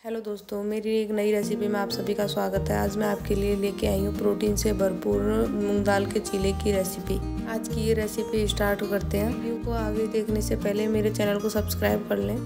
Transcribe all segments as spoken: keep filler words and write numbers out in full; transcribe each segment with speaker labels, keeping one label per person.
Speaker 1: Hello दोस्तों, मेरी एक नई रेसिपी में आप सभी का स्वागत है। आज मैं आपके लिए लेके आई हूँ प्रोटीन से भरपूर मूंग दाल के चीले की रेसिपी। आज की ये रेसिपी स्टार्ट करते हैं। वीडियो को आगे देखने से पहले मेरे चैनल को सब्सक्राइब कर लें।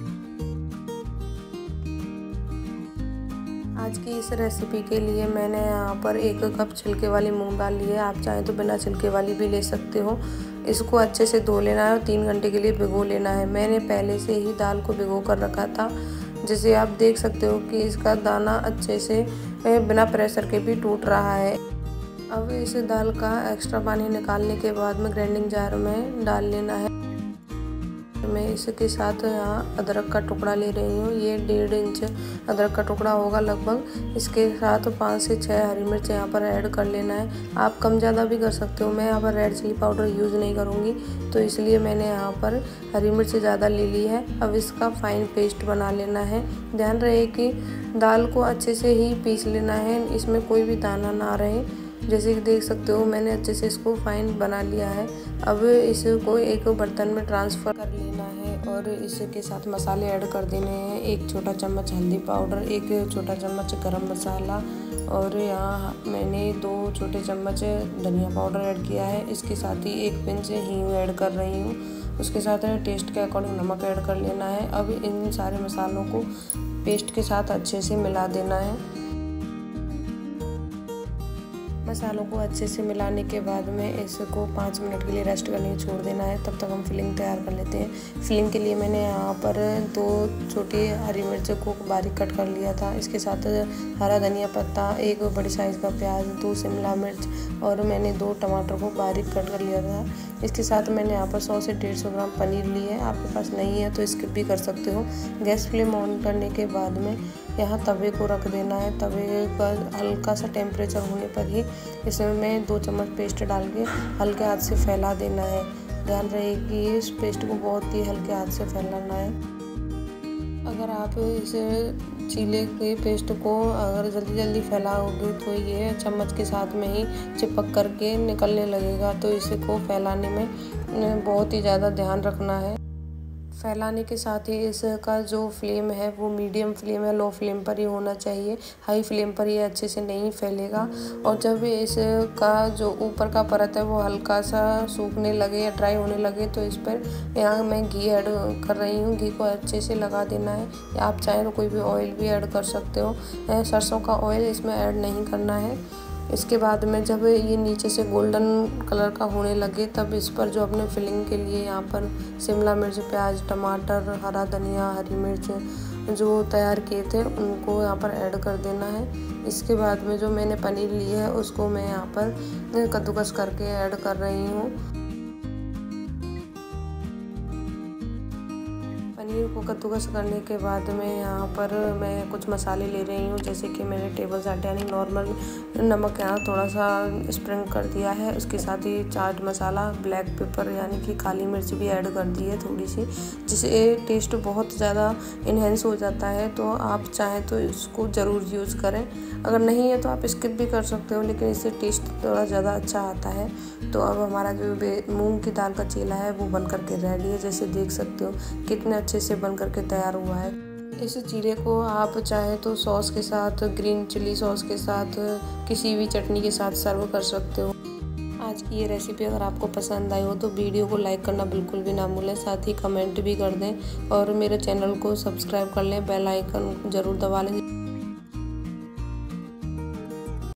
Speaker 1: आज की इस रेसिपी के लिए मैंने यहाँ पर एक कप छिलके वाली मूंग दाल ली है। आप चाहें तो बिना छिलके वाली भी ले सकते हो। इसको अच्छे से धो लेना है और तीन घंटे के लिए भिगो लेना है। मैंने पहले से ही दाल को भिगो कर रखा था, जैसे आप देख सकते हो कि इसका दाना अच्छे से बिना प्रेशर के भी टूट रहा है। अब इस दाल का एक्स्ट्रा पानी निकालने के बाद में ग्राइंडिंग जार में डाल लेना है। मैं इसके साथ यहाँ अदरक का टुकड़ा ले रही हूँ। ये डेढ़ इंच अदरक का टुकड़ा होगा लगभग। इसके साथ पाँच से छः हरी मिर्च यहाँ पर ऐड कर लेना है। आप कम ज़्यादा भी कर सकते हो। मैं यहाँ पर रेड चिली पाउडर यूज़ नहीं करूँगी, तो इसलिए मैंने यहाँ पर हरी मिर्च ज़्यादा ले ली है। अब इसका फाइन पेस्ट बना लेना है। ध्यान रहे कि दाल को अच्छे से ही पीस लेना है, इसमें कोई भी दाना ना रहे। जैसे कि देख सकते हो मैंने अच्छे से इसको फाइन बना लिया है। अब इसको एक बर्तन में ट्रांसफ़र कर लेना है और इसके साथ मसाले ऐड कर देने हैं। एक छोटा चम्मच हल्दी पाउडर, एक छोटा चम्मच गरम मसाला और यहाँ मैंने दो छोटे चम्मच धनिया पाउडर ऐड किया है। इसके साथ ही एक पिंच हींग ऐड कर रही हूँ। उसके साथ टेस्ट के अकॉर्डिंग नमक ऐड कर लेना है। अब इन सारे मसालों को पेस्ट के साथ अच्छे से मिला देना है। मसालों को अच्छे से मिलाने के बाद में इसको पाँच मिनट के लिए रेस्ट करने के छोड़ देना है। तब तक हम फिलिंग तैयार कर लेते हैं। फिलिंग के लिए मैंने यहाँ पर दो छोटी हरी मिर्च को बारीक कट कर लिया था। इसके साथ हरा धनिया पत्ता, एक बड़ी साइज़ का प्याज, दो शिमला मिर्च और मैंने दो टमाटर को बारीक कट कर लिया था। इसके साथ मैंने यहाँ पर सौ से डेढ़ सौ ग्राम पनीर ली है। आपके पास नहीं है तो स्किप भी कर सकते हो। गैस फ्लेम ऑन करने के बाद में यहाँ तवे को रख देना है। तवे पर हल्का सा टेम्परेचर होने पर ही इसमें दो चम्मच पेस्ट डाल के हल्के हाथ से फैला देना है। ध्यान रहे कि इस पेस्ट को बहुत ही हल्के हाथ से फैलाना है। अगर आप इस चीले के पेस्ट को अगर जल्दी जल्दी फैलाओगे तो ये चम्मच के साथ में ही चिपक करके निकलने लगेगा, तो इसको फैलाने में बहुत ही ज़्यादा ध्यान रखना है। फैलाने के साथ ही इसका जो फ्लेम है वो मीडियम फ्लेम है, लो फ्लेम पर ही होना चाहिए। हाई फ्लेम पर ये अच्छे से नहीं फैलेगा। और जब इसका जो ऊपर का परत है वो हल्का सा सूखने लगे या ड्राई होने लगे तो इस पर यहाँ मैं घी ऐड कर रही हूँ। घी को अच्छे से लगा देना है। या आप चाहें तो कोई भी ऑयल भी ऐड कर सकते हो। सरसों का ऑयल इसमें ऐड नहीं करना है। इसके बाद में जब ये नीचे से गोल्डन कलर का होने लगे तब इस पर जो अपने फिलिंग के लिए यहाँ पर शिमला मिर्च, प्याज, टमाटर, हरा धनिया, हरी मिर्च जो तैयार किए थे उनको यहाँ पर ऐड कर देना है। इसके बाद में जो मैंने पनीर ली है उसको मैं यहाँ पर कद्दूकस करके ऐड कर रही हूँ। पनीर को कद्दूकस करने के बाद में यहाँ पर मैं कुछ मसाले ले रही हूँ, जैसे कि मैंने टेबल साल्ट यानी नॉर्मल नमक यहाँ थोड़ा सा स्प्रिंग कर दिया है। उसके साथ ही चाट मसाला, ब्लैक पेपर यानी कि काली मिर्च भी ऐड कर दी है थोड़ी सी, जिससे टेस्ट बहुत ज़्यादा इन्हेंस हो जाता है। तो आप चाहें तो इसको ज़रूर यूज़ करें। अगर नहीं है तो आप स्किप भी कर सकते हो, लेकिन इससे टेस्ट थोड़ा ज़्यादा अच्छा आता है। तो अब हमारा जो मूंग की दाल का चीला है वो बन करके रेडी है। जैसे देख सकते हो कितने अच्छे से बन करके तैयार हुआ है। इस चीले को आप चाहे तो सॉस के साथ, ग्रीन चिली सॉस के साथ, किसी भी चटनी के साथ सर्व कर सकते हो। आज की ये रेसिपी अगर आपको पसंद आई हो तो वीडियो को लाइक करना बिल्कुल भी ना भूलें, साथ ही कमेंट भी कर दें और मेरे चैनल को सब्सक्राइब कर लें, बेल आइकन ज़रूर दबा लें।